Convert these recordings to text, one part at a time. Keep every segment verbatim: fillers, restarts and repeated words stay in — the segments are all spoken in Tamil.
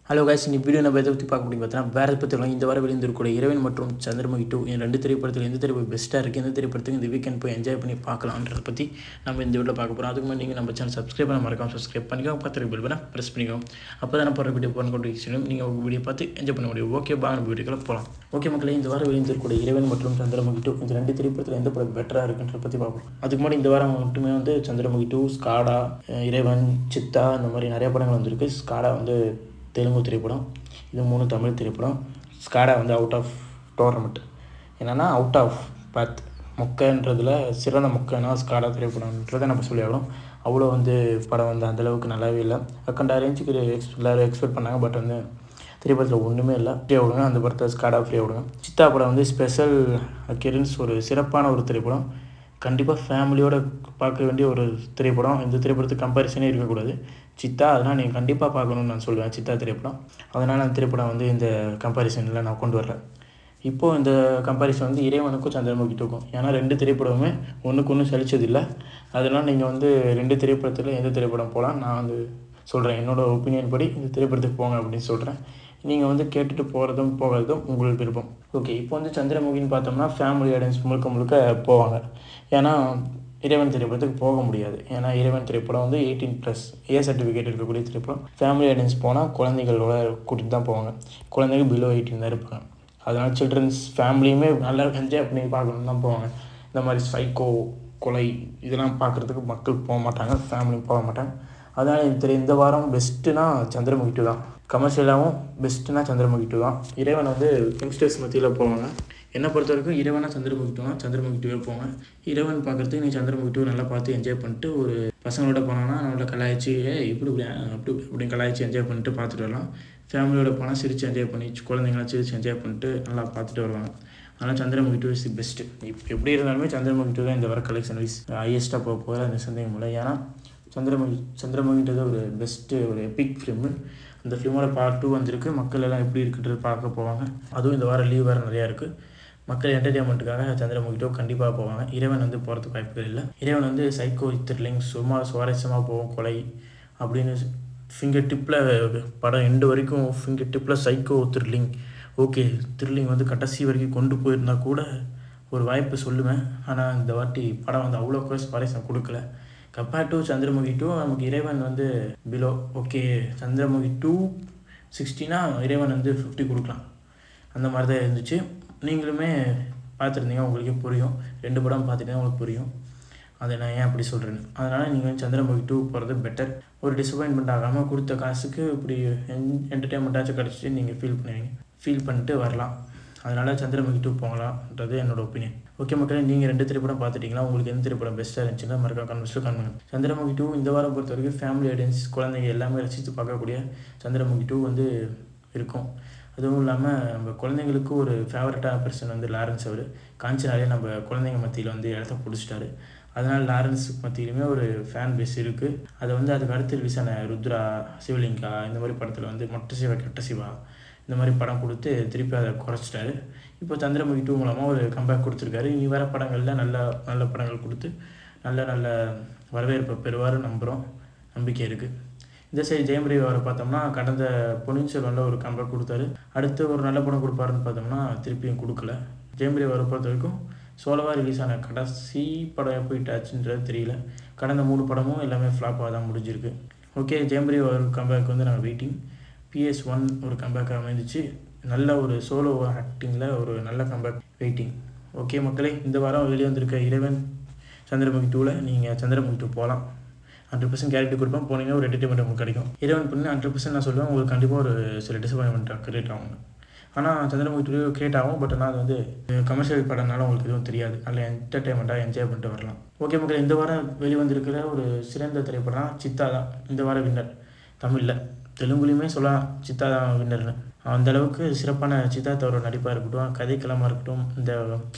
ஹலோ guys, இந்த வீடியோ நம்ம எதை பற்றி பார்க்க முடியும் பார்த்தீங்கன்னா வேறு பற்றிலாம் இந்த வாரம் வெளியிருந்திருக்கூடிய இரவன் மற்றும் சந்திரமுகி டூ இந்த ரெண்டு திரைப்படத்தில் எந்த திரைப்படம் பெஸ்ட்டாக இருக்குது, எந்த திரைப்படத்துக்கு இந்த வீக்கெண்ட் போய் என்ஜாய் பண்ணி பார்க்கலான்றதை பற்றி நம்ம இந்த வீடியோவில் பார்க்க போகிறோம். அதுக்கு முன்னாடி நீங்கள் நம்ம சேனல் சப்ஸ்கிரைப் பண்ண மறக்காம சப்ஸ்கிரைப் பண்ணிக்கோங்க, பார்த்து பெல் பண்ண ப்ரெஸ் பண்ணிக்கோங்க. அப்போ தான் போகிற வீடியோ பண்ண கொண்டு நீங்கள் உங்கள் வீடியோ பார்த்து என்ஜாய் பண்ண முடியும். ஓகே, பா நம்ம வீடியோக்குள்ள போகலாம். ஓகே மக்களே, இந்த வாரம் வெளியிருந்திருக்கூடிய இரவன் மற்றும் சந்திரமுகி டூ இந்த ரெண்டு திரைப்படத்தில் எந்த படம் பெட்டராக இருக்குன்றதை பற்றி பார்ப்போம். அதுக்கு முன்னாடி இந்த வாரம் மட்டுமே வந்து சந்திரமுகி டூ, ஸ்காடா, இறைவன், சித்தா இந்த மாதிரி நிறைய படங்கள் வந்திருக்கு. ஸ்காடா வந்து தெலுங்கு திரைப்படம், இது மூணு தமிழ் திரைப்படம். ஸ்காடா வந்து அவுட் ஆஃப் டோர்னமெண்ட், என்னென்னா அவுட் ஆஃப் பத் மொக்கன்றதில் சிறந்த மொக்கன்னா ஸ்காடா திரைப்படம்ன்றதை நம்ம சொல்லி ஆகணும். அவ்வளோ வந்து படம் வந்து அந்தளவுக்கு நல்லாவே இல்லை. அக்கண்டா ரேஞ்சுக்கு எக்ஸ் எல்லோரும் எக்ஸ்பெக்ட் பண்ணாங்க. பட் வந்து திரைப்படத்தில் ஒன்றுமே இல்லை. ஃப்ரீயாக விடுங்க அந்த படத்தை, ஸ்காடா ஃப்ரீயாக விடுங்க. சித்தா படம் வந்து ஸ்பெஷல் அக்கியரன்ஸ், ஒரு சிறப்பான ஒரு திரைப்படம். கண்டிப்பாக ஃபேமிலியோடு பார்க்க வேண்டிய ஒரு திரைப்படம். இந்த திரைப்படத்துக்கு கம்பேரிசனே இருக்கக்கூடாது. சித்தா அதனால் நீங்கள் கண்டிப்பாக பார்க்கணுன்னு நான் சொல்லுவேன், சித்தா திரைப்படம். அதனால் அந்த திரைப்படம் வந்து இந்த கம்பேரிசனில் நான் கொண்டு வரேன். இப்போது இந்த கம்பேரிசன் வந்து இறைவனுக்கும் சந்திரமுகி டூக்கும், ஏன்னா ரெண்டு திரைப்படமுமே ஒன்றுக்கு ஒன்று சலிச்சதில்லை. அதனால் நீங்கள் வந்து ரெண்டு திரைப்படத்தில் எந்த திரைப்படம் போகலாம் நான் வந்து சொல்கிறேன். என்னோடய ஒப்பீனியன் படி இந்த திரைப்படத்துக்கு போங்க அப்படின்னு சொல்கிறேன். நீங்கள் வந்து கேட்டுட்டு போகிறதும் போகிறதும் உங்களுக்கு விருப்பம். ஓகே, இப்போ வந்து சந்திரமுகின்னு பார்த்தோம்னா ஃபேமிலி ஆடியன்ஸ் முழுக்க முழுக்க போவாங்க. ஏன்னா இறைவன் திரைப்படத்துக்கு போக முடியாது. ஏன்னா இறைவன் திரைப்படம் வந்து எயிட்டீன் ப்ளஸ் ஏ சர்டிஃபிகேட் இருக்கக்கூடிய திரைப்படம். ஃபேமிலி ஆடியன்ஸ் போனால் குழந்தைகளோட கூட்டிகிட்டு தான் போவாங்க. குழந்தைகள் பிலோ எயிட்டீன் தான் இருப்பாங்க. அதனால் சில்ட்ரன்ஸ் ஃபேமிலியுமே நல்லா என்ஜாய் பண்ணி பார்க்கணுன்னு தான் போவாங்க. இந்த மாதிரி சைக்கோ, கொலை இதெல்லாம் பார்க்குறதுக்கு மக்கள் போக மாட்டாங்க, ஃபேமிலி போக மாட்டாங்க. அதனால் இந்த இந்த வாரம் பெஸ்ட்டுனா சந்திரமுகி டூ தான். கமர்ஷியலாகவும் பெஸ்ட்டுனா சந்திரமுகி டூ தான். இறைவன் வந்து யங்ஸ்டர்ஸ் மத்தியில் போவாங்க. என்னை பொறுத்த வரைக்கும் இறைவனா சந்திரமுகி டூ தான். சந்திரமுகி டூவே போங்க. இறைவன் பார்க்குறதுக்கு நீ சந்திரமுகி டூ நல்லா பார்த்து என்ஜாய் பண்ணிட்டு ஒரு பசங்களோட போனோன்னா நம்மளோட கலாய்ச்சி ஏ இப்படி இப்படி அப்படி அப்படின்னு கலாய்ச்சி என்ஜாய் பண்ணிட்டு பார்த்துட்டு வரலாம். ஃபேமிலியோட போனால் சிரித்து என்ஜாய் பண்ணி குழந்தைங்களாம் சிரித்து என்ஜாய் பண்ணிட்டு நல்லா பார்த்துட்டு வருவாங்க. அதனால் Chandramukhi two is the best. இப்போ எப்படி இருந்தாலுமே சந்திரமுகி டூ தான் இந்த வர கலெக்ஷன் வைஸ் ஹையஸ்ட்டாக போக போகிற அந்த சந்தேகம் இல்லை. ஏன்னா சந்திரமுகி சந்திரமுகின்றது ஒரு பெஸ்ட்டு ஒரு எபிக் ஃபிலிமு. அந்த ஃபிலிமோட பார்ட் டூ வந்திருக்கு. மக்கள் எல்லாம் எப்படி இருக்குன்றது பார்க்க போவாங்க. அதுவும் இந்த வாரம் லீவ் வேறு நிறையா இருக்குது. மக்கள் என்டர்டெயின்மெண்ட்டுக்காக சந்திரமுகி டூ கண்டிப்பாக போவாங்க. இறைவன் வந்து போகிறதுக்கு வாய்ப்புகள் இல்லை. இறைவன் வந்து சைக்கோ த்ரில்லிங் சும்மா சுவாரஸ்யமாக போகும். கொலை அப்படின்னு ஃபிங்கர் டிப்பில் படம் எண்டு வரைக்கும் ஃபிங்கர் டிப்பில் சைக்கோ த்ரில்லிங். ஓகே, த்ரில்லிங் வந்து கடைசி வரைக்கும் கொண்டு போயிருந்தால் கூட ஒரு வாய்ப்பு சொல்லுவேன். ஆனால் இந்த வாட்டி படம் வந்து அவ்வளோ சுவாரஸ்யம் கொடுக்கல. கம்பேர் டு சந்திரமுகி டூ நமக்கு இறைவன் வந்து பிலோ. ஓகே, சந்திரமுகி டூ சிக்ஸ்டினா இறைவன் வந்து ஃபிஃப்டி கொடுக்கலாம். அந்த மாதிரி தான் இருந்துச்சு. நீங்களுமே பார்த்துருந்தீங்க, உங்களுக்கே புரியும். ரெண்டு படம் பார்த்துட்டீங்கன்னா உங்களுக்கு புரியும் அதை நான் ஏன் அப்படி சொல்கிறேன்னு. அதனால் நீங்கள் வந்து சந்திரமுகி டூ போகிறது பெட்டர். ஒரு டிசப்பாயின்மெண்ட் ஆகாமல் கொடுத்த காசுக்கு இப்படி என் என்டர்டெயின்மெண்ட்டாச்சும் கிடச்சிட்டு நீங்கள் ஃபீல் பண்ணுவீங்க, ஃபீல் பண்ணிட்டு வரலாம். அதனால் சந்திரமுகி டூ போகலான்றது என்னோடய ஒப்பீனியன். ஓகே மக்களே, நீங்கள் ரெண்டு திரைப்படம் பார்த்துட்டிங்களா? உங்களுக்கு எந்த திரைப்படம் பெஸ்ட்டாக இருந்துச்சுன்னா மறக்காம கமெண்ட்ஸில் காணுங்க. சந்திரமுகி டூ இந்த வாரம் பொறுத்த வரைக்கும் ஃபேமிலி ஆடியன்ஸ் குழந்தைங்க எல்லாமே ரசித்து பார்க்கக்கூடிய சந்திரமுகி டூ வந்து இருக்கும். அதுவும் இல்லாமல் நம்ம குழந்தைங்களுக்கு ஒரு ஃபேவரட்டான பர்சன் வந்து லாரன்ஸ். அவர் காஞ்சனாலே நம்ம குழந்தைங்க மத்தியில் வந்து இடத்த பிடிச்சிட்டாரு. அதனால் லாரன்ஸ் மத்தியிலுமே ஒரு ஃபேன் பேஸ் இருக்குது. அதை வந்து அதுக்கு அடுத்து ரிலீஸ் ஆன ருத்ரா, சிவலிங்கா இந்த மாதிரி படத்தில் வந்து மொட்டை சிவா, கெட்ட சிவா இந்த மாதிரி படம் கொடுத்து திருப்பி அதை குறைச்சிட்டாரு. இப்போ சந்திரமுகி டூ மூலமாக ஒரு கம்பேக் கொடுத்துருக்காரு. இனி வர படங்களில் நல்ல நல்ல படங்கள் கொடுத்து நல்ல நல்ல வரவேற்பை பெறுவார் நம்புகிறோம், நம்பிக்கை இருக்குது. இந்த சைடு ஜெயம் ரவி அவரை பார்த்தோம்னா கடந்த பொன்னியின் செல்வனில் ஒரு கம்பேக் கொடுத்தாரு. அடுத்து ஒரு நல்ல படம் கொடுப்பாருன்னு பார்த்தோம்னா திருப்பியும் கொடுக்கல. ஜெயம் ரவி அவரை பொறுத்த வரைக்கும் சோலவாக ரிலீஸ் ஆன கடைசி படம் போயிட்டாச்சுன்றது தெரியல. கடந்த மூணு படமும் எல்லாமே ஃப்ளாப்பாக தான் முடிஞ்சிருக்கு. ஓகே, ஜெயம் ரவி அவர் கம்பேக் வந்து நாங்கள் வெயிட்டிங். பிஎஸ் ஒன் ஒரு கம்பேக் அமைந்துச்சு. நல்ல ஒரு சோலோ ஆக்டிங்கில் ஒரு நல்ல கம்பேக் வெயிட்டிங். ஓகே மக்களே, இந்த வாரம் வெளியே வந்திருக்க இறைவன் சந்திரமுகி டூவில் நீங்கள் சந்திரமுகி டூ போகலாம். ஹண்ட்ரட் பர்சன்ட் கேரக்டர் கொடுப்பேன். போனீங்கன்னா ஒரு என்டர்டெயின்மெண்ட் உங்களுக்கு கிடைக்கும். இறைவன் பண்ணி ஹண்ட்ரட் பர்சன்ட் நான் சொல்லுவேன், உங்களுக்கு கண்டிப்பாக ஒரு சில டிசப்பாயின்மெண்ட்டாக கிரியேட் ஆகும். ஆனால் சந்திரமுகி டூ கிரியேட் ஆகும். பட் ஆனால் அது வந்து கமர்ஷியல் படம்னால உங்களுக்கு எதுவும் தெரியாது. நல்ல என்டர்டெயின்மெண்ட்டாக என்ஜாய் பண்ணிட்டு வரலாம். ஓகே மக்களே, இந்த வாரம் வெளியே வந்திருக்கிற ஒரு சிறந்த திரைப்படம் சித்தா தான் இந்த வாரம் வின்னர். தமிழில் தெலுங்குலேயுமே சொல்லலாம் சித்தா தான் வின்னர்னு. அந்தளவுக்கு சிறப்பான சித்தார்த் அவரோட நடிப்பாக இருக்கட்டும், கதைக்களமாக இருக்கட்டும், இந்த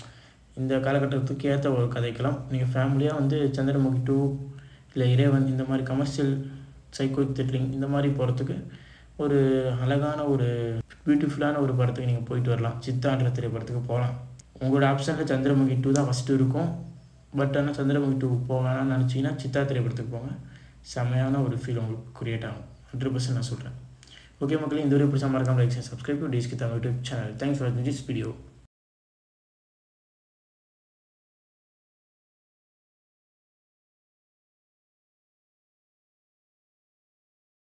இந்த காலகட்டத்துக்கு ஏற்ற ஒரு கதைக்களம். நீங்கள் ஃபேமிலியாக வந்து சந்திரமுகி டூ இல்லை இறைவன் இந்த மாதிரி கமர்ஷியல் சைக்கோ த்ரில்லிங் இந்த மாதிரி போகிறதுக்கு ஒரு அழகான ஒரு பியூட்டிஃபுல்லான ஒரு படத்துக்கு நீங்கள் போயிட்டு வரலாம். சித்தான்ற திரைப்படத்துக்கு போகலாம். உங்களோட ஆப்ஷனில் சந்திரமுகி டூ தான் ஃபஸ்ட்டு இருக்கும். பட் ஆனால் சந்திரமுகி டூ போகலான்னு நினச்சிங்கன்னா சித்தா திரைப்படத்துக்கு போங்க. செம்மையான ஒரு ஃபீல் உங்களுக்கு க்ரியேட் ஆகும். ஹண்ட்ரட் பர்சன்ட் நான் சொல்கிறேன். ஓகே மக்களே, இந்த வீடியோ பிடிச்சா மறக்காம லைக் சப்ஸ்கிரைப் டு டிஸ்கி Tamil YouTube channel. Thanks for வாட்சிங் திஸ் வீடியோ.